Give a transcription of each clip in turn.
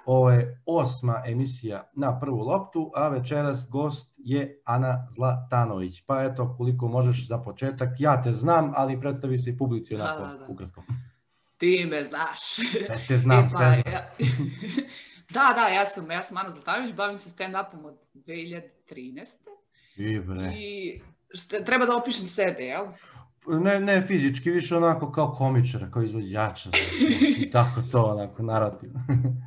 Ovo je 8. emisija Na prvu loptu, a večeras gost je Ana Zlatanović. Pa eto, koliko možeš za početak. Ja te znam, ali predstavi se i publici onako ukratko. Ti me znaš. Te znam, sve znam. Da, ja sam Ana Zlatanović, bavim se stand-upom od 2013. I treba da opišem sebe, jel? Ne fizički, više onako kao komičara, kao izvođača, i tako to, onako, narativno.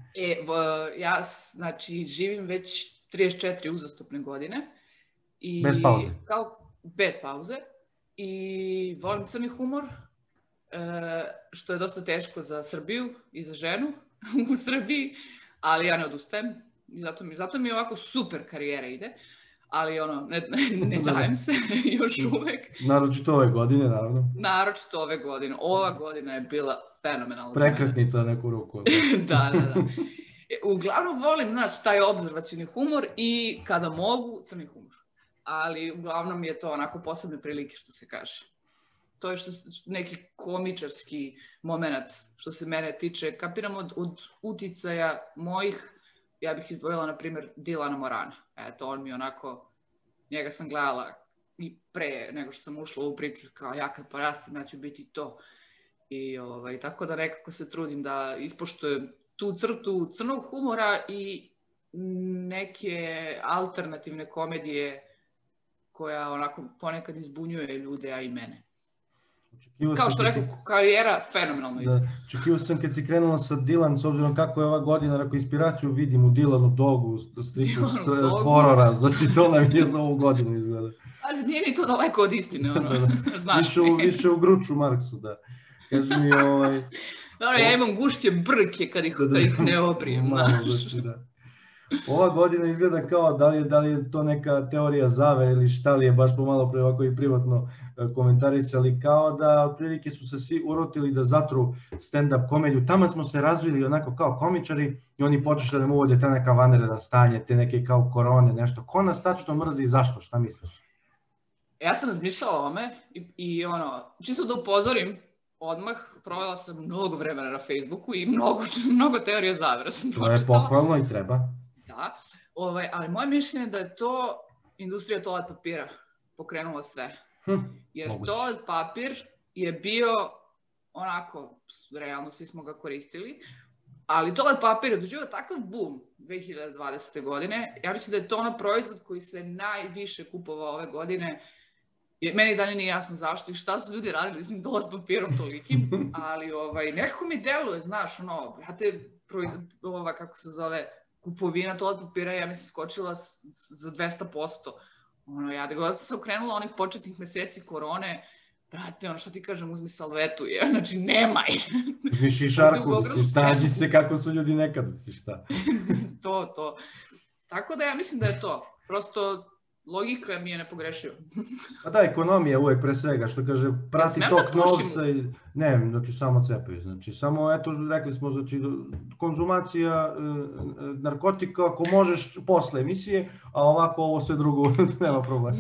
Ja, znači, živim već 34 uzastopne godine. Bez pauze? Bez pauze. I volim crni humor, što je dosta teško za Srbiju i za ženu u Srbiji, ali ja ne odustajem. Zato mi ovako super karijera ide. Ali ne dajem se još uvek. Naročito ove godine, naravno. Naročito ove godine. Ova godina je bila fenomenalna. Prekretnica neku ruku. Da. Uglavnom volim, taj obzervacijni humor i kada mogu, crni humor. Ali uglavnom je to onako posebne prilike, što se kaže. To je neki komičarski moment, što se mene tiče. Kapiram od uticaja mojih. Ja bih izdvojila, na primjer, Dilana Morana. Eto, on mi onako, njega sam gledala i pre nego što sam ušla u priču, kao ja kad porastim, ja ću biti to. I tako da nekako se trudim da ispoštujem tu crtu crnog humora i neke alternativne komedije koja onako ponekad izbunjuje ljude, a i mene. Kao što rekao, karijera fenomenalno ide. Očekivao sam kad si krenula sa Dylan, s obzirom kako je ova godina, ako inspiraciju vidim u Dylanu Dogu, stripu horora, znači to nam je za ovu godinu izgleda. Ali nije ni to daleko od istine, znaš mi. Više u Gruču Marksu, da. Kaži mi, Dobro, ja imam gušće brke kad ih ne obrijem, znaš. Ova godina izgleda kao da li je to neka teorija zavere ili šta li je, baš pomalo pre ovako i privatno komentarisali, kao da otprilike su se svi urotili da zatru stand-up komediju. Tamo smo se razvili onako kao komičari i oni počešli da nam uvode te neka vanredna stanje, te neke kao korone, nešto. Ko nas tačno mrzi i zašto? Šta misliš? Ja sam razmišljala o ome i čisto da upozorim, odmah provela sam mnogo vremena na Facebooku i mnogo teorija zavere sam pročitala. To je pohvalno i treba. Da, ali moje mišljenje je da je to industrija toalet papira pokrenula sve. Jer toalet papir je bio onako, realno svi smo ga koristili, ali toalet papir je doživio takav boom 2020. godine. Ja mislim da je to proizvod koji se najviše kupovao ove godine. Meni dalje nije jasno zašto i šta su ljudi radili s tim toalet papirom tolikim, ali nekako mi deluje, znaš, brate, kako se zove, kupovina toalet papira, ja mislim, skočila za 200%. Ja da god sam okrenula onih početnih meseci korone, brate, šta ti kažem, uzmi salvetu, znači nemaj. Uzmi šišarku, snađi se kako su ljudi nekad, šta. To. Tako da ja mislim da je to. Prosto logika mi je nepogrešiva. Pa da, ekonomija uvek pre svega, što kaže, prati tok novca i... Ne, znači samo cepaju, znači samo, eto, rekli smo, znači, konzumacija narkotika, ako možeš, posle emisije, a ovako ovo sve drugo, nema problema.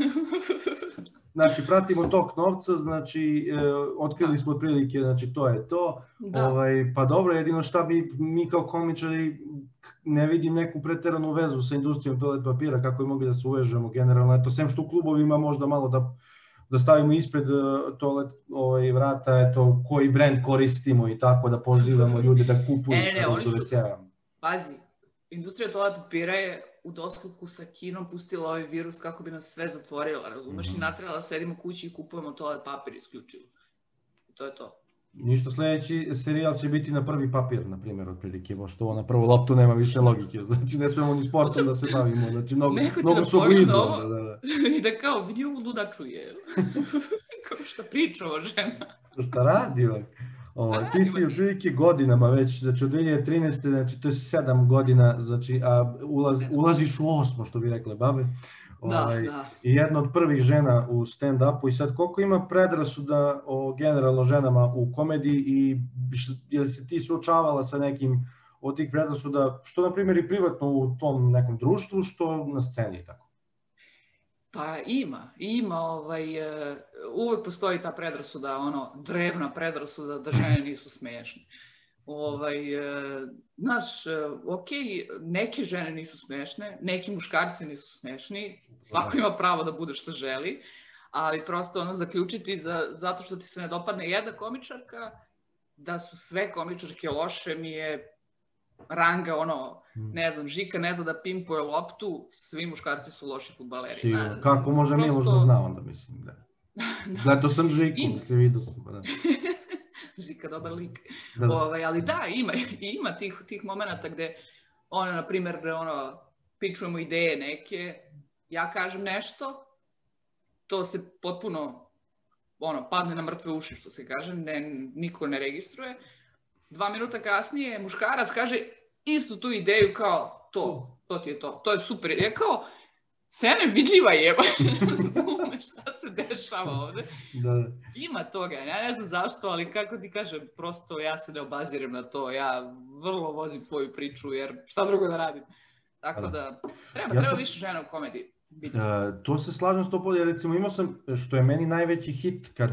Znači, pratimo tok novca, znači, otkrili smo otprilike, znači, to je to. Pa dobro, jedino šta bi mi kao komičari, ne vidim neku preteranu vezu sa industrijom toalet papira, kako bi mogli da se uvežemo generalno. Eto, sem što u klubovima možda malo da stavimo ispred toalet vrata, eto, koji brend koristimo i tako da pozivamo ljude da kupuju. Oni su, pazi, industrija toalet papira je u dosluku sa Kinom pustila ovaj virus kako bi nas sve zatvorila, razumeš, i natrela da sedimo kući i kupujemo toalet papir isključivo. To je to. Ništa, sledeći serijal će biti na prvi papir, na primjer, otprilike, pošto ovo na prvu loptu nema više logike, znači ne smemo ni sportom da se bavimo, znači mnogo su blizu. I da kao, vidi ovu ludaču je, kao šta priča ova žena. Šta radi, ti si otprilike godinama već, znači od 2013. znači to je 7 godina, znači, a ulaziš u 8, što bi rekle babe. I jedna od prvih žena u stand-upu i sad koliko ima predrasuda o generalno ženama u komediji i je li se ti suočavala sa nekim od tih predrasuda, što na primjer i privatno u tom nekom društvu, što na sceni tako? Pa ima, uvek postoji ta predrasuda, drevna predrasuda da žene nisu smešne. Znaš, neke žene nisu smešne, neki muškarci nisu smešni, svako ima pravo da bude što želi, ali prosto zaključiti zato što ti se ne dopadne jedna komičarka, da su sve komičarke loše mi je ranga, ne znam, Žika ne zna da pimpuje loptu, svi muškarci su loši fudbaleri. Kako može Miloš da zna onda, mislim, da. Gledao sam Žiku, se vidio sam, da. Žika, dobar lik. Ali da, ima tih momenta gde, na primjer, pičujemo ideje neke, ja kažem nešto, to se potpuno, padne na mrtve uši, što se kaže, niko ne registruje. 2 minuta kasnije muškarac kaže istu tu ideju kao to ti je to je super. Je kao, scena je vidljiva jeba, razume šta se dešava ovde. Ima toga, ja ne znam zašto, ali kako ti kažem, prosto ja se ne obazirem na to, ja vrlo vozim svoju priču, jer šta drugo da radim. Tako da, treba više žena u komediji. To se slažem 100%, jer recimo imao sam, što je meni najveći hit, kad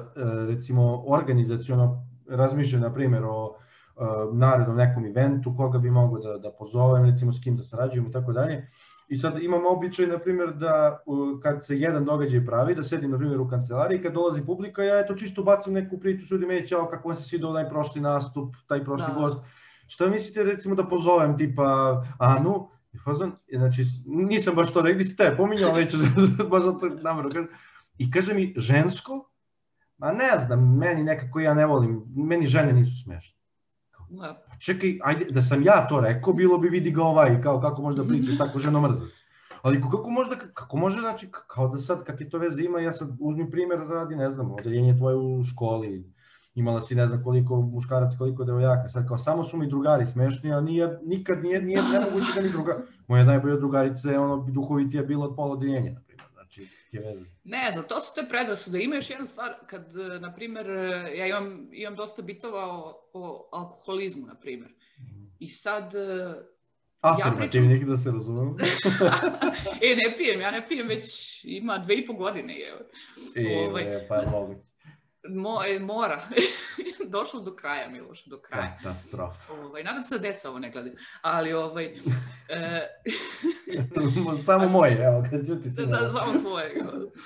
recimo organizaciono razmišljam, na primjer, o narednom nekom eventu, koga bi mogao da pozovem, recimo s kim da sarađujem i tako dalje. I sad imam običaj, na primjer, da kad se jedan događaj pravi, da sedim, na primjer, u kancelariji, kad dolazi publika, ja čisto bacim neku priču, sudi me, ćao, kako vam se svidao najprošli nastup, taj prošli gost. Šta mislite, recimo, da pozovem tipa Anu? Znači, nisam baš to rekao, gdje si te pominjao već, baš za to namjerno kažem. I kaže mi, žensko? Ma ne znam, meni nekako ja ne volim, meni žene nisu smešne. Čekaj, ajde, da sam ja to rekao, bilo bi vidi ga kao kako može da pričaš tako ženomrzac. Ali kako može, znači, kao da sad, kak je to veze ima, ja sad uzmi primjer radi, ne znam, odeljenje tvoje u školi, imala si ne znam koliko muškaraca, koliko devojaka, sad kao samo su mi drugari smešni, a nikad nije nemoguće da mi moja najbolja drugarica je duhovitija bila od pola odeljenja, na primjer, znači, je veze. Ne znam, to su te predrasude. Ima još jedna stvar, kad, na primjer, ja imam dosta bitova o alkoholizmu, na primjer. I sad, afirmativnih, da se razumemo. Ja ne pijem već, ima 2,5 godine. Pa je moguće. Mora. Došlo do kraja, Miloš, do kraja. Katastrofa. Nadam se da deca ovo ne gledaju. Ali, samo moje, evo, kad ću ti se... Da, samo tvoje.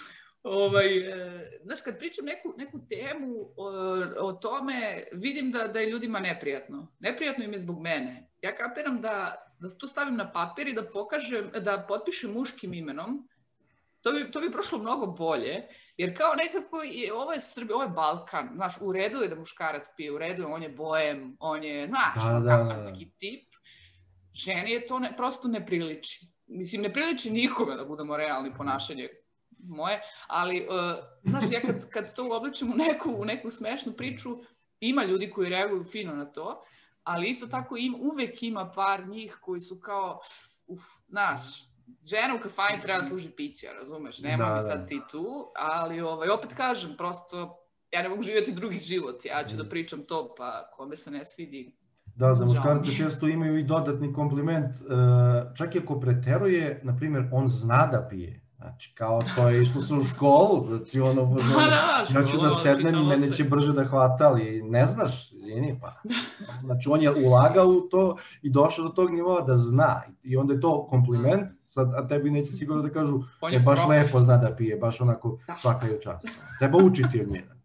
Znaš, kad pričam neku temu o tome, vidim da je ljudima neprijatno. Neprijatno im je zbog mene. Ja kapiram da to stavim na papir i da pokažem, da potpišem muškim imenom. To bi prošlo mnogo bolje, jer kao nekako ovo je Srbija, ovo je Balkan, znaš, u redu je da muškarac pije, u redu je, on je bojem, on je, znaš, kafanski tip. Ženi je to prosto ne priliči. Mislim, ne priliči nikome, da budemo realni, ponašanje moje, ali, znaš, ja kad to uobličim u neku smešnu priču, ima ljudi koji reaguju fino na to, ali isto tako uvek ima par njih koji su kao, znaš, žena u kafani treba služi pića, razumeš, nema mi sad ti tu, ali opet kažem, prosto, ja ne mogu živjeti drugi život, ja ću da pričam to, pa kome se ne svidi. Da, za muškarce često imaju i dodatni kompliment, čak i ako preteruje, na primjer, on zna da pije, znači kao to je išlo se u školu, znači ja ću da sednem i mene će brže da hvata, ali ne znaš, izvini, pa. Znači on je ulagao u to i došao do tog nivoa da zna i onda je to kompliment, a tebi neće sigurno da kažu, baš lepo zna da pije, baš onako svaka je čast. Treba učiti od njega.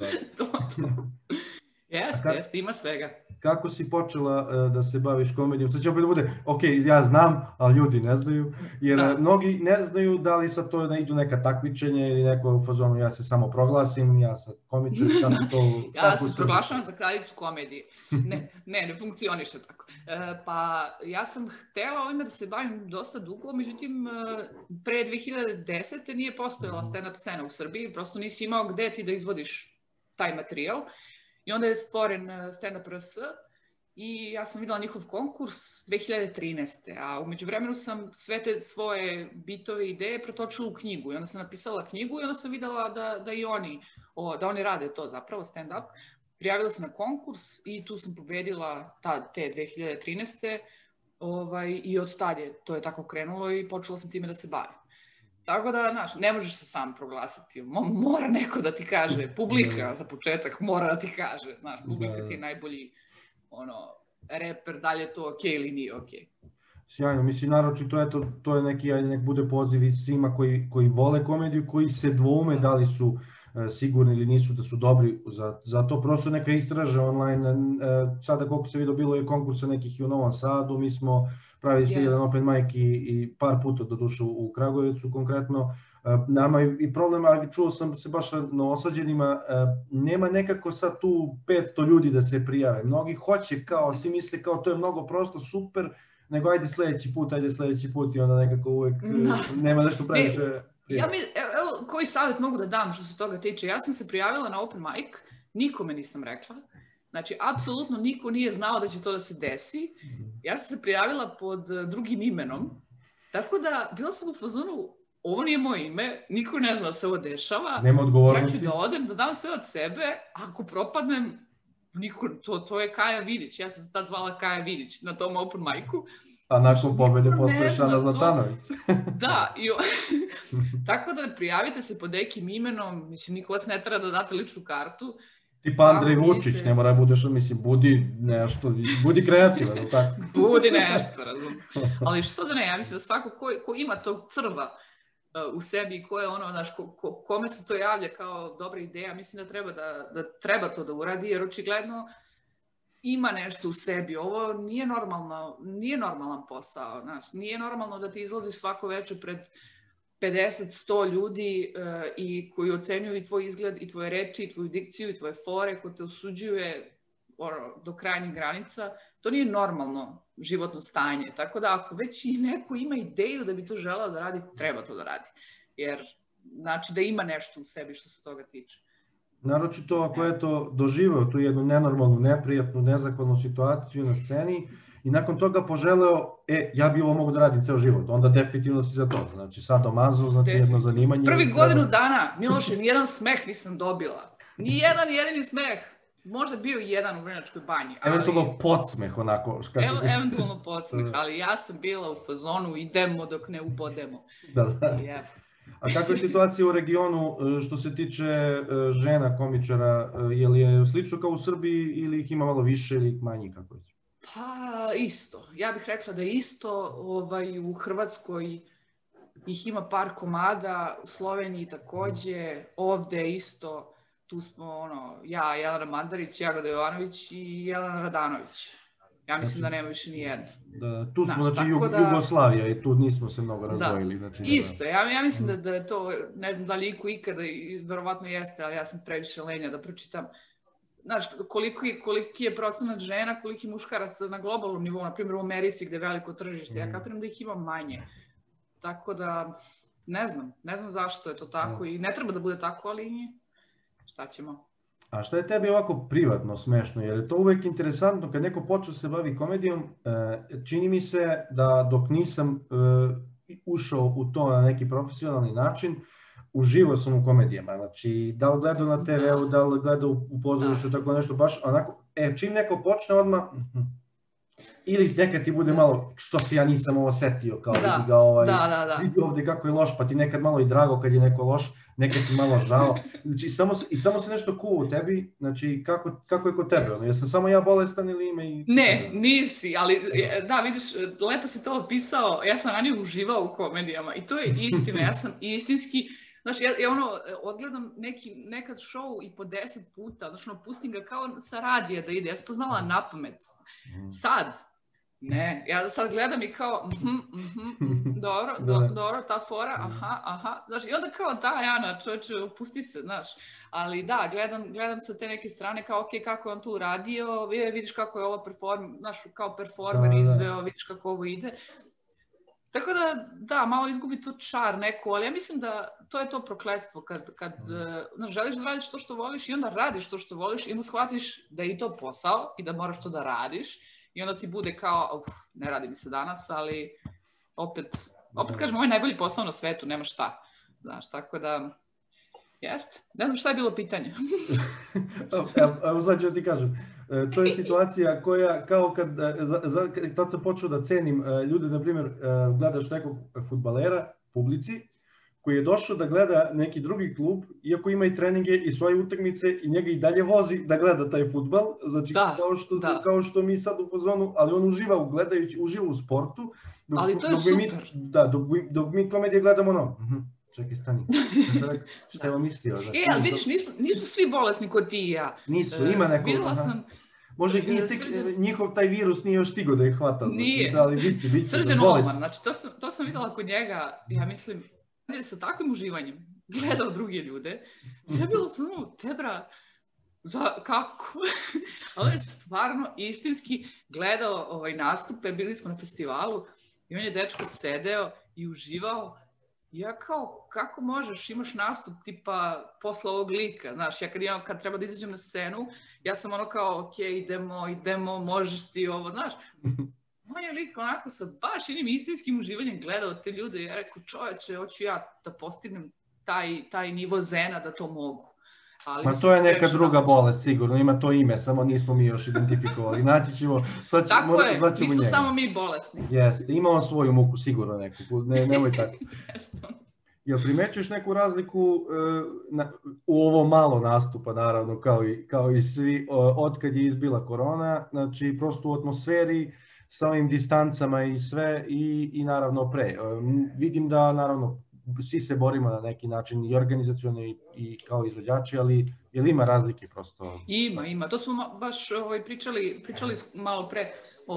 Jeste, ima svega. Kako si počela da se baviš komedijom? Sad će opet da bude, ok, ja znam, ali ljudi ne znaju, jer mnogi ne znaju da li sad to idu neka takmičenja ili neko u fazonu ja se samo proglasim, ja sam komičar, kako to... Ja se proglašavam za kraljicu komedije. Ne funkcioniše tako. Pa ja sam htela ovime da se bavim dosta dugo, međutim pre 2010. nije postojala stand-up scena u Srbiji, prosto nisi imao gde ti da izvodiš taj materijal. I onda je stvoren Stand Up RS i ja sam videla njihov konkurs 2013. A umeđu vremenu sam sve te svoje bitove ideje pretočila u knjigu. I onda sam napisala knjigu i onda sam videla da i oni rade to zapravo, stand up. Prijavila sam na konkurs i tu sam pobedila te 2013. I od tad to je tako krenulo i počela sam time da se bavim. Tako da, znaš, ne možeš se sam proglasiti, mora neko da ti kaže, publika za početak mora da ti kaže, znaš, publika ti je najbolji reper, da li je to okej ili nije okej. Sjajno, mislim, naročito, eto, to je neki, ajde, nek bude poziv i svima koji vole komediju, koji se dvoume da li su sigurni ili nisu da su dobri za to, prosto neka istraže online. Sada koliko se vidio, bilo je konkursa nekih i u Novom Sadu, mi smo pravili jedan open mic i par puta doduše u Kragujevcu konkretno. Nama i problem, ali čuo sam se baš na Osađenima, nema nekako sad tu 500 ljudi da se prijave. Mnogi hoće, kao, svi misle kao to je mnogo prosto, super, nego ajde sledeći put i onda nekako uvek nema nešto previše. Evo, koji savjet mogu da dam što se toga tiče? Ja sam se prijavila na open mic, nikome nisam rekla. Znači, apsolutno niko nije znao da će to da se desi. Ja sam se prijavila pod drugim imenom. Tako da, bila sam u fazonu, ovo nije moje ime, niko ne zna da se ovo dešava. Nema odgovornosti. Ja ću da odem, da dam sve od sebe, ako propadnem, to je Kaja Vidić. Ja sam se tad zvala Kaja Vidić na tom open micu. A nakon pobede posle Šana Zlatanović. Da, tako da prijavite se pod nekim imenom, mislim, niko vas ne treba da date ličnu kartu. Tipa Andrej Vučić, ne mora budeš, mislim, budi nešto, budi kreativan, ili tako? Budi nešto, razum. Ali što da ne, ja mislim da svako ko ima tog crva u sebi i ko je ono, znaš, kome se to javlja kao dobra ideja, mislim da treba to da uradi, jer očigledno ima nešto u sebi. Ovo nije normalan posao, znaš, nije normalno da ti izlaziš svako večer pred 50-100 ljudi i koji ocenjuju i tvoj izgled, i tvoje reči, i tvoju dikciju, i tvoje fore, ko te osuđuje do krajnjih granica. To nije normalno životno stanje. Tako da ako već i neko ima ideju da bi to želeo da radi, treba to da radi. Jer znači da ima nešto u sebi što se toga tiče. Naročito ako je to doživeo tu jednu nenormalnu, neprijatnu, nezahvalnu situaciju na sceni i nakon toga poželeo, ja bi ovo mogu da radim ceo život, onda definitivno si za to. Znači sadomazo, znači jedno zanimanje. Prvi godinu dana, Miloše, nijedan smeh nisam dobila. Nijedan jedini smeh. Možda bio jedan u Vrnjačkoj banji. Eventualno podsmeh, onako. Eventualno podsmeh, ali ja sam bila u fazonu idemo dok ne ubodemo. Da. A kakva je situacija u regionu što se tiče žena komičara? Je li je slično kao u Srbiji ili ih ima malo više ili ih manje? Pa isto. Ja bih rekla da je isto. U Hrvatskoj ih ima par komada, u Sloveniji takođe, ovde isto. Tu smo ja, Jelena Mandarić, Jagoda Jovanović i Jelena Radanović. Ja mislim da nema više ni jedna. Tu smo, znači, Jugoslavija i tu nismo se mnogo razdvojili. Isto, ja mislim da je to, ne znam da li iko ikada, verovatno jeste, ali ja sam previše lenja da pročitam. Znaš, koliki je procenat žena, koliki muškaraca na globalnom nivou, na primjer u Americi gde je veliko tržište, ja kapiram da ih ima manje. Tako da, ne znam zašto je to tako i ne treba da bude tako, ali šta ćemo. A šta je tebi ovako privatno smešno, jer je to uvek interesantno kad neko počne se bavi komedijom, čini mi se da dok nisam ušao u to na neki profesionalni način, uživao sam u komedijama, znači da li gledao na TV-u, da li gledao u pozorištu, tako nešto, baš onako, čim neko počne odmah, ili nekad ti bude malo, što se ja nisam ovo setio, kao vidi ga vidi ovde kako je loš, pa ti nekad malo i drago kad je neko loš, nekad ti malo žao, znači samo se nešto kuva u tebi, znači kako je kod tebe, jesam samo ja bolestan ili ima i... Ne, nisi, ali da, vidiš, lepo si to opisao, ja sam ranije uživao u komedijama i to je istina, ja sam istinski, znaš, ja odgledam nekad show i po 10 puta, znači pustim ga kao sa radija da ide, ja sam to znala napamet. Sad, ne, ja sad gledam i kao, dobro, ta fora, aha, znaš, i onda kao da, Jana, čovječe, pusti se, znaš, ali da, gledam sa te neke strane kao, ok, kako je on tu uradio, vidiš kako je ovo kao performer izveo, vidiš kako ovo ide. Tako da, malo izgubi to čar neko, ali ja mislim da to je to prokletstvo kad želiš da radiš to što voliš i onda radiš to što voliš i onda shvatiš da je i to posao i da moraš to da radiš i onda ti bude kao, ne radi mi se danas, ali opet kažem, ovo je najbolji posao na svetu, nema šta, znaš, tako da, jeste. Ne znam šta je bilo pitanje. Evo sad ću ti kažem. To je situacija koja, kao tad sam počeo da cenim ljude, na primjer, gledaš nekog fudbalera, publici, koji je došao da gleda neki drugi klub, iako ima i treninge i svoje utakmice i njega i dalje vozi da gleda taj fudbal, znači kao što mi sad u fazonu, ali on uživa u sportu. Ali to je super. Dok mi komedije gledamo čekaj, stani. Šta je on mislio? Ali vidiš, nisu svi bolesni kod ti i ja. Nisu, ima neko. Videla sam... Možda njihov taj virus nije još stigo da ih hvata. Nije. Ali biće. Srđan Olman, znači to sam videla kod njega, ja mislim, sa takvim uživanjem gledao druge ljude. Sve je bilo, tebra, kako? Ali je stvarno istinski gledao nastupe, bili smo na festivalu i on je dečko sedeo i uživao. Ja kao, kako možeš, imaš nastup tipa posle ovog lika, znaš, ja kad treba da izađem na scenu, ja sam ono kao, ok, idemo, možeš ti ovo, znaš. Moj je lik onako sa baš jednim istinskim uživanjem gledao te ljude i ja rekao, čoveče, hoću ja da postignem taj nivo zena da to mogu. Ma to je neka druga bolest, sigurno, ima to ime, samo nismo mi još identifikovali. Naći ćemo, tako je, nismo samo mi bolesni. Jeste, ima on svoju muku, sigurno neku, nemoj tako. Jel primećuješ neku razliku u ovo malo nastupa, naravno, kao i svi, otkad je izbila korona, znači prosto u atmosferi, sa ovim distancama i sve, i naravno pre. Vidim da, naravno, svi se borimo na neki način i organizaciono i kao izvođači, ali je li ima razlike prosto? Ima. To smo baš pričali malo pre.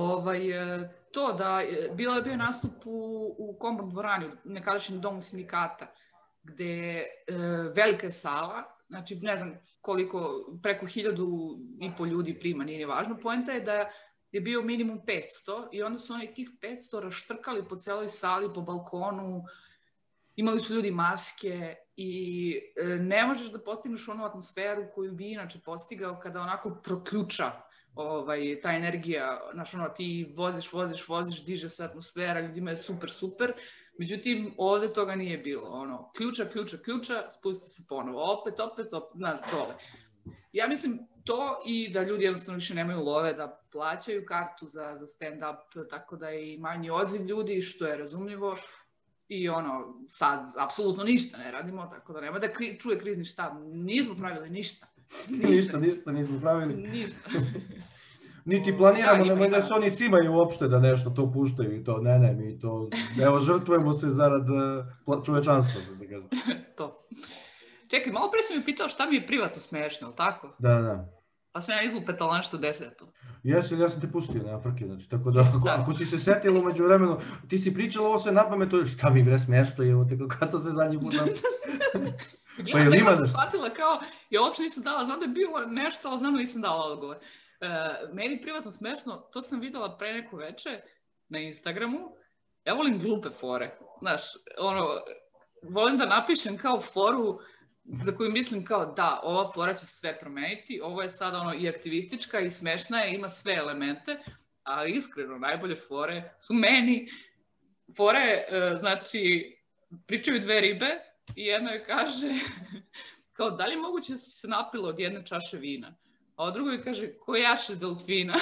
To da bilo je bio nastup u Kombat dvorani, u nekadašnjem domu sindikata, gde velika je sala, znači ne znam koliko, preko 1.500 ljudi prima, nije ni važno. Poenta je da je bio minimum 500 i onda su oni tih 500 raštrkali po celoj sali, po balkonu, imali su ljudi maske i ne možeš da postigneš onu atmosferu koju bi inače postigao kada onako proključa ta energija, znaš ono, ti voziš, diže se atmosfera, ljudima je super, međutim ovde toga nije bilo, ono, ključa, spusti se ponovo, opet, znaš, dole. Ja mislim to i da ljudi jednostavno više nemaju love da plaćaju kartu za stand-up, tako da je i manji odziv ljudi, što je razumljivo. I ono, sad apsolutno ništa ne radimo, tako da nema da čuje krizni štab. Nismo pravili ništa. Ništa nismo pravili. Ništa. Niti planiramo da se oni cimaju uopšte da nešto to puštaju i to. Ne, mi to, evo, žrtvujemo se zarad čovečanstva, da se kaže. To. Čekaj, malo pre sam mi pitao šta mi je privatno smešno, ali tako? Da. Pa sam ja izlupetala nešto u 10. Ja sam te pustio na frke, znači, tako da, ako si se setila umeđu vremenu, ti si pričala ovo sve na pamet, šta mi bre smešno je, kad sam se zadnji put Gledam, nema sam shvatila kao, ja uopšte nisam dala, znam da je bilo nešto, ali znam da nisam dala odgovor. Meni privatno smešno, to sam videla pre neko veče na Instagramu, ja volim glupe fore, znaš, ono, volim da napišem kao foru za koju mislim kao da, ova fora će sve promeniti, ovo je sad ono i aktivistička i smešna je, ima sve elemente, ali iskreno najbolje fore su meni. Fore, znači, pričaju dve ribe i jedna joj kaže kao da li je moguće da si se napila od jedne čaše vina, a od drugoj kaže ko jaše delfina.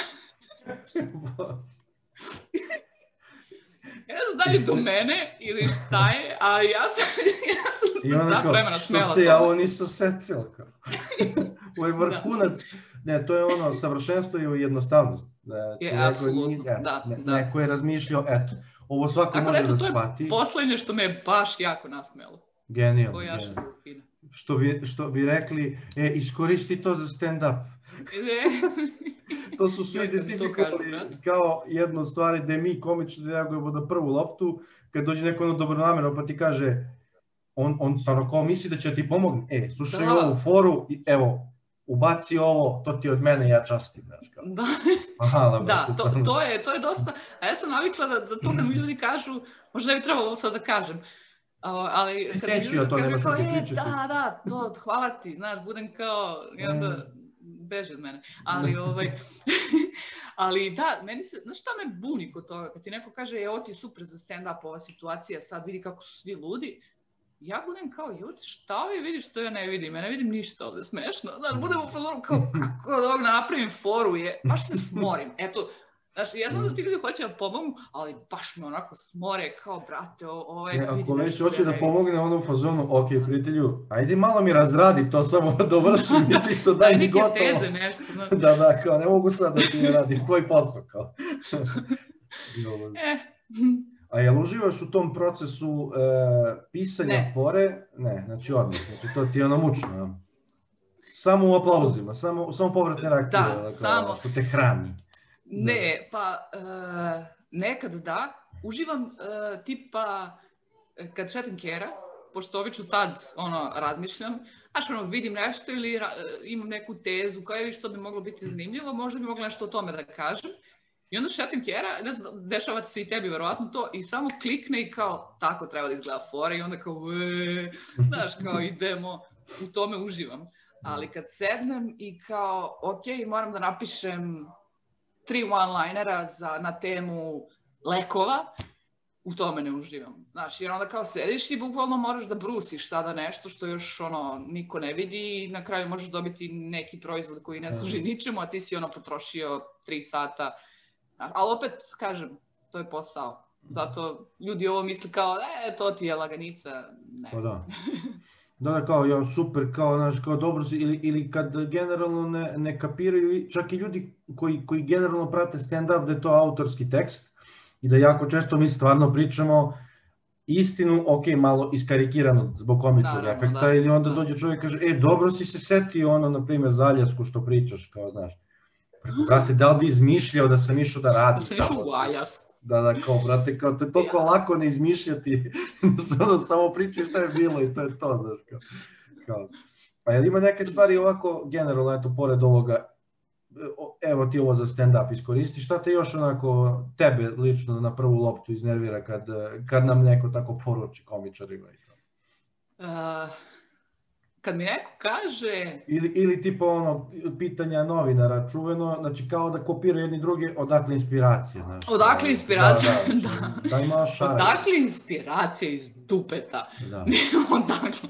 Ja ne znam da li je do mene ili šta je, a ja sam se sat vremena smela to. Što se ja ovo nisam setila kao. Ovo je vrhunac. Ne, to je ono, savršenstvo i jednostavnost. Je, apsolutno, da. Neko je razmišljao, eto, ovo svako može da shvati. Tako da, to je poslednje što me je baš jako nasmelo. Genijalno. Ko jaše delfina. Što bi rekli, iskoristi to za stand-up. To su svi identifikovali kao jednu stvari gde mi komično reagujemo na prvu loptu, kad dođe neko ono dobronamerno pa ti kaže, on stvarno kao misli da će ti pomogne, slušaj ovu foru, evo, ubaci ovo, to ti od mene, ja častim. Da, to je dosta, a ja sam navikla da to kad mi ljudi kažu, možda ne bi trebalo ovo sad da kažem, ali kad mi ljudi kažu kao, da, to, hvala ti, znaš, budem kao, i onda beže od mene, ali da, meni se, znaš šta me buni kod toga, kad ti neko kaže, evo ti je super za stand-up ova situacija, sad vidi kako su svi ludi, ja budem kao, evo ti šta ovi vidiš što ja ne vidim, ja ne vidim ništa ovde smešno, znaš, budem u fazoru kao, kako da ovog napravim foru je, baš se smorim, eto, Znaš, ja znam da ti ljudi hoće da pomognu, ali baš me onako smore, kao, brate, vidi nešto. Ako već hoće da pomogne ono u fazonu, ok, prijatelju, ajde malo mi razradi to, samo dovrši mi čisto, daj mi gotovo. Neke teze, nešto. Da, kao, ne mogu sad da ti ne radim, tvoj posao, kao. A jel uživaš u tom procesu pisanja fore? Ne, znači odmah, znači to ti je ono mučno. Samo u aplauzima, samo povratne reakcije, što te hrani. Ne, pa nekad da, uživam tipa kad šetam kera, pošto obično tad razmišljam, znaš vidim nešto ili imam neku tezu koja je što bi moglo biti zanimljivo, možda bi mogla nešto o tome da kažem. I onda šetam kera, ne znam, dešava se i tebi verovatno to, i samo klikne i kao tako treba da izgleda fora i onda kao znaš, kao idemo, u tome uživam. Ali kad sednem i kao, ok, moram da napišem 3 one-linera na temu lekova, u tome ne uživam. Znaš, jer onda kao sediš i bukvalno moraš da brusiš sada nešto što još niko ne vidi i na kraju možeš dobiti neki proizvod koji ne služi ničemu, a ti si potrošio 3 sata. Ali opet, kažem, to je posao. Zato ljudi ovo misli kao, to ti je laganica. Ne. Pa da. Da, kao, super, kao, znaš, kao dobro si, ili kad generalno ne kapiraju, čak i ljudi koji generalno prate stand-up da je to autorski tekst i da jako često mi stvarno pričamo istinu, ok, malo iskarikirano zbog komičnog efekta, ili onda dođe čovjek i kaže, dobro si se setio na primjer za Aljasku što pričaš, kao, znaš. Brate, da li bi izmišljao da sam išao da radim? Da sam išao u Aljasku. Da, kao, brate, kao, to je toliko lako ne izmišljati, samo pričaš šta je bilo i to je to, znaš, kao. A jel ima neke stvari ovako, generalno, eto, pored ovoga, evo ti ovo za stand-up iskoristi, šta te još onako, tebe lično na prvu loptu iznervira kad nam neko tako poruči komičarima? Kad mi neko kaže... Ili tipa pitanja novinara čuveno, znači kao da kopira jedni drugi, odakle inspiracija, znaš. Odakle inspiracija, da. Da ima šara. Odakle inspiracija iz dupeta. Odakle.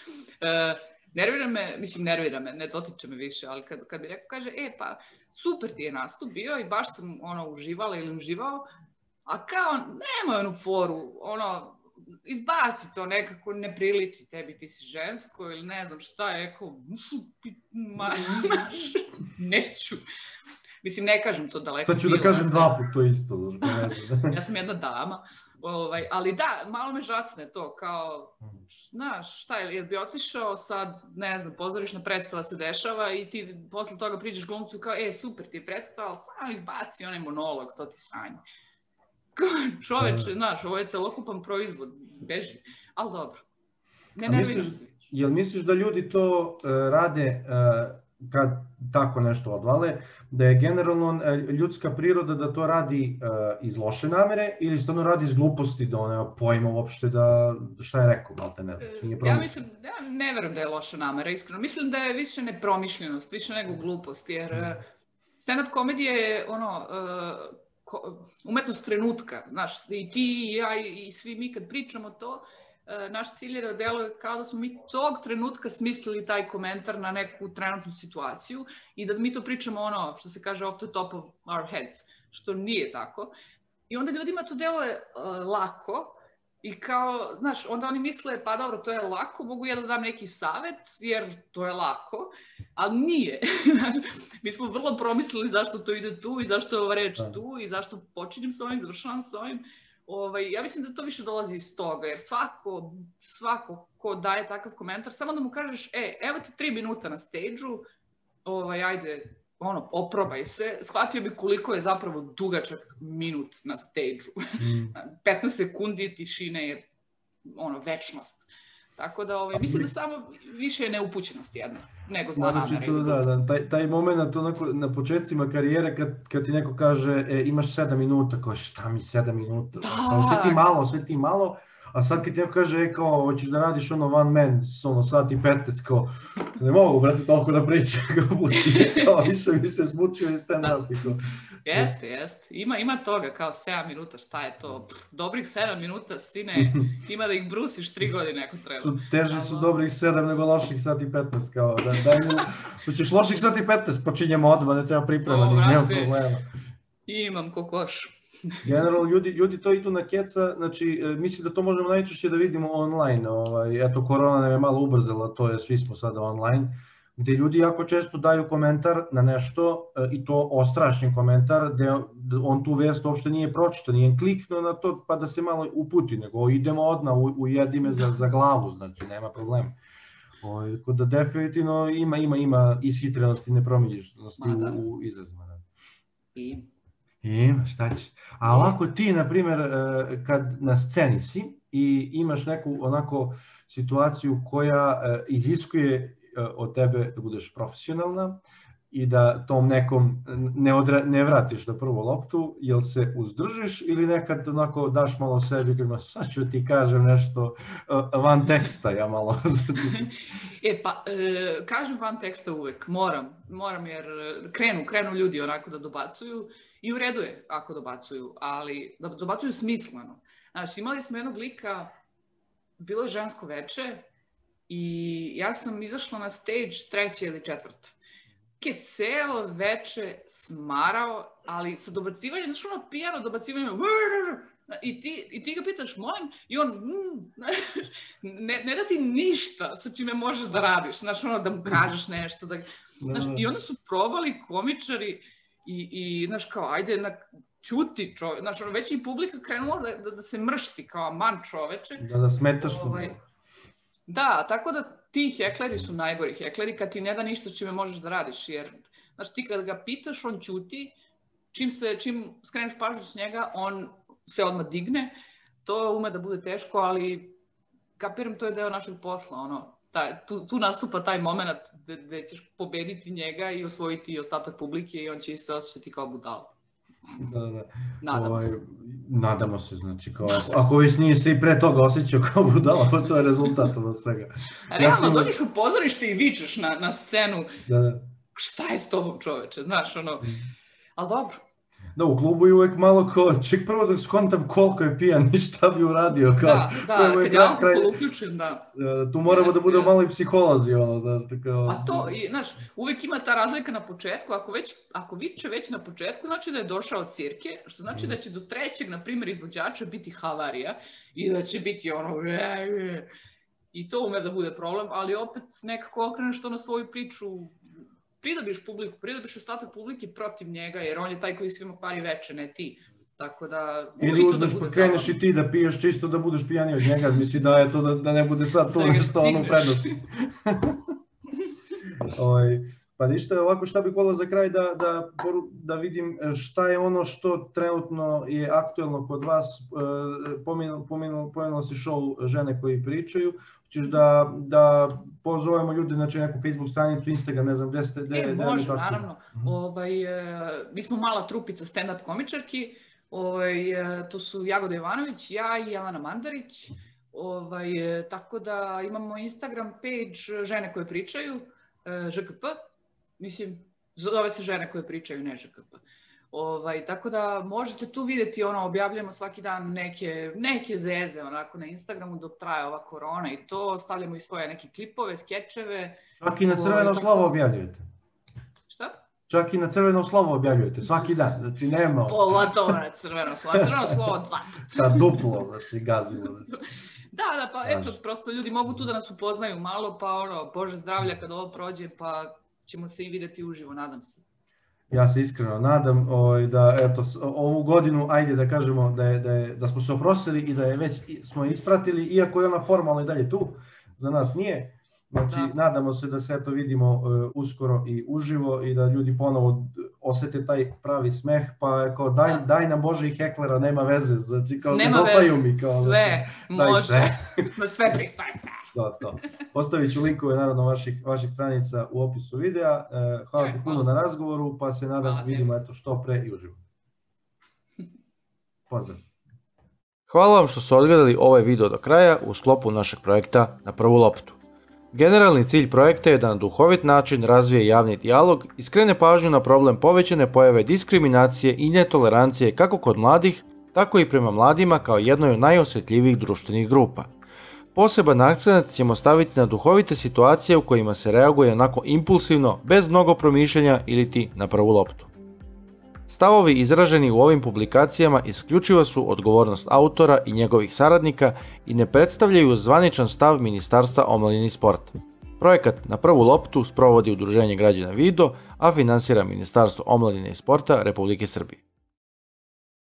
Nervira me, ne dotiče me više, ali kad mi neko kaže, pa super ti je nastup bio i baš sam uživala ili uživao, a kao nemoj onu foru, izbaci to, nekako ne priliči tebi, ti si žensko ili ne znam šta je, neću. Mislim, ne kažem to daleko. Sad ću da kažem 2 puta to isto. Ja sam jedna dama, ali da, malo me žacne to, kao, znaš, šta je, jer bi otišao sad, ne znam, pozorišna predstava se dešava i ti posle toga priđeš glumcu kao, super ti je predstava, ali samo izbaci onaj monolog, to ti sranje. Čoveče, znaš, ovo je celokupan proizvod, beži, ali dobro, ne nerviram se. Jel misliš da ljudi to rade kad tako nešto odvale, da je generalno ljudska priroda da to radi iz loše namere ili stvarno radi iz gluposti, da on nema pojma uopšte da šta je rekao, malte ne znam. Ja mislim, ja ne verujem da je loša namera, iskreno. Mislim da je više nepromišljenost, više nego glupost, jer stand-up komedija je umetnost trenutka, znaš, i ti i ja i svi mi kad pričamo to, naš cilj je da deluje kao da smo mi tog trenutka smislili taj komentar na neku trenutnu situaciju i da mi to pričamo što se kaže off the top of our heads, što nije tako. I onda ljudima to deluje lako i kao, znaš, onda oni misle, pa dobro, to je lako, mogu ja da dam neki savet, jer to je lako, ali nije. Mi smo vrlo promislili zašto to ide tu i zašto je ova reč tu i zašto počinjem s ovim, završavam s ovim. Ja mislim da to više dolazi iz toga, jer svako ko daje takav komentar, samo da mu kažeš, evo ti 3 minuta na stage-u, ajde, oprobaj se, shvatio bi koliko je zapravo dugačak minut na stage-u. 15 sekundi tišine je večnost. Tako da, mislim da samo više je neupućenost jedna, nego zla namera. Taj moment na početcima karijere kad ti neko kaže imaš 7 minuta, kao šta mi 7 minuta? Sve ti malo, a sad kad ti neko kaže kao hoćeš da radiš one man, sat i 15, kao ne mogu, brate, toliko da pričam, kao više mi se smučio i stand-up. Jeste. Ima toga, kao 7 minuta, šta je to? Dobrih 7 minuta, sine, ima da ih brusiš 3 godine ako treba. Teže su dobrih 7 nego loših sat i 15, kao daj mu, hoćeš loših sat i 15, počinjemo odmah, ne treba pripremati, nema problema. Imam kokoš. Generalno, ljudi to idu na keca, znači, mislim da to možemo najčešće da vidimo online, eto, korona nam je malo ubrzala, to je, svi smo sada online, gde ljudi jako često daju komentar na nešto, i to ostrašni komentar, gde on tu vest uopšte nije pročitao, nije kliknuo na to pa da se malo uputi, nego idemo odmah, ujedi me za glavu, znači, nema problema. Tako da definitivno ima ishitrenosti i nepromišljenosti u izrazima. I šta će? A ovako ti, na primjer, kad na sceni si i imaš neku onako situaciju koja iziskuje od tebe da budeš profesionalna i da tom nekom ne vratiš na prvu loptu, jel se uzdržiš ili nekad onako daš malo sebi, kada sad ću ti kažem nešto van teksta, ja malo... Pa, kažem van teksta uvek, moram jer krenu ljudi onako da dobacuju i u redu je ako dobacuju, ali da dobacuju smisleno. Znači, imali smo jednog lika, bilo je žensko veče i ja sam izašla na stage 3. ili 4. Je celo veče smarao, ali sa dobacivanjem, znači ono pijano dobacivanje, i ti ga pitaš, molim, i on, ne da ti ništa sa čime možeš da radiš, znači ono da mu kažeš nešto, i onda su probali komičari i znaš kao, ajde, ćuti čovjek, znaš ono, već i publika krenula da se mršti kao man čoveče. Da smetaš to. Da, tako da ti hekleri su najgori hekleri kad ti ne da ništa čime možeš da radiš, jer znači ti kad ga pitaš, on ćuti, čim skreneš pažnju s njega, on se odmah digne, to ume da bude teško, ali kapiram, to je deo našeg posla, ono, tu nastupa taj moment gde ćeš pobediti njega i osvojiti ostatak publike i on će se osjećati kao budala. Da. Nadamo se, znači, ako već nije se i pre toga osjećao kao budala, pa to je rezultat od svega. Realno, dođeš u pozorište i vičeš na scenu, šta je s tobom čoveče, znaš, ono, ali dobro. Da, u klubu je uvek malo kao, ček prvo da skontam koliko je pijan i šta bi uradio. Da, kad je alkohol uključen, da. Tu moramo da budemo malo i psiholozi, ono, da. A to, znaš, uvek ima ta razlika na početku, ako viče već na početku, znači da je došao od cirke, što znači da će do 3. na primjer, izvođača biti havarija i da će biti ono, i to ume da bude problem, ali opet nekako okreneš to na svoju priču, pridobiš publiku, pridobiš ostatak publike protiv njega, jer on je taj koji svima kvari veče, ne ti. Tako da... Ili uzmeš pa kreneš i ti da piješ čisto da budeš pijaniji od njega, misli da je to da ne bude sad to nešto ono prednosti. Pa ništa, ovako šta bih volao za kraj da vidim šta je ono što trenutno je aktuelno kod vas. Pomenula si show Žene koji pričaju. Hoćeš da pozovemo ljudi, znači neku Facebook stranicu, Instagram, ne znam gde ste... Može, naravno. Mi smo mala trupica stand-up komičarki. To su Jagoda Jovanović, ja i Jelena Mandarić. Tako da imamo Instagram page Žene koje pričaju, ŽKP. Mislim, zove se Žene koje pričaju, ne ŽKP. Tako da možete tu vidjeti, objavljamo svaki dan neke zeze onako na Instagramu dok traje ova korona i to, stavljamo i svoje neke klipove, skečeve. Čak i na crveno slovo objavljujete. Šta? Čak i na crveno slovo objavljujete, svaki dan, znači nema... Pogotovo na crveno slovo 2 puta. Da, duplo, znači gazimo. Da, pa eto, prosto ljudi mogu tu da nas upoznaju malo, pa Bože zdravlja kad ovo prođe, pa ćemo se i vidjeti uživo, nadam se. Ja se iskreno nadam da eto, ovu godinu, ajde da kažemo da smo se oprostili i da je već smo ispratili, iako je ona formalno i dalje tu, za nas nije. Znači, nadamo se da se eto vidimo uskoro i uživo i da ljudi ponovo osete taj pravi smeh, pa kao daj nam Bože i heklera, nema veze, znači kao nedostaju mi. Sve može, sve pristaje. Da. Postavit ću linkove naravno vaših stranica u opisu videa. Hvala ti puno na razgovoru, pa se nadam vidimo eto što pre i uživo. Pozdrav. Hvala vam što ste odgledali ovaj video do kraja u sklopu našeg projekta Na prvu loptu. Generalni cilj projekta je da na duhovit način razvije javni dijalog i skrene pažnju na problem povećane pojave diskriminacije i netolerancije kako kod mladih, tako i prema mladima kao jednoj od najosjetljivijih društvenih grupa. Poseban akcent ćemo staviti na duhovite situacije u kojima se reaguje onako impulsivno, bez mnogo promišljanja ili ti na prvu loptu. Stavovi izraženi u ovim publikacijama isključivo su odgovornost autora i njegovih saradnika i ne predstavljaju zvaničan stav Ministarstva omladine i sporta. Projekat Na prvu loptu sprovodi Udruženje građana Vido, a finansira Ministarstvo omladine i sporta Republike Srbije.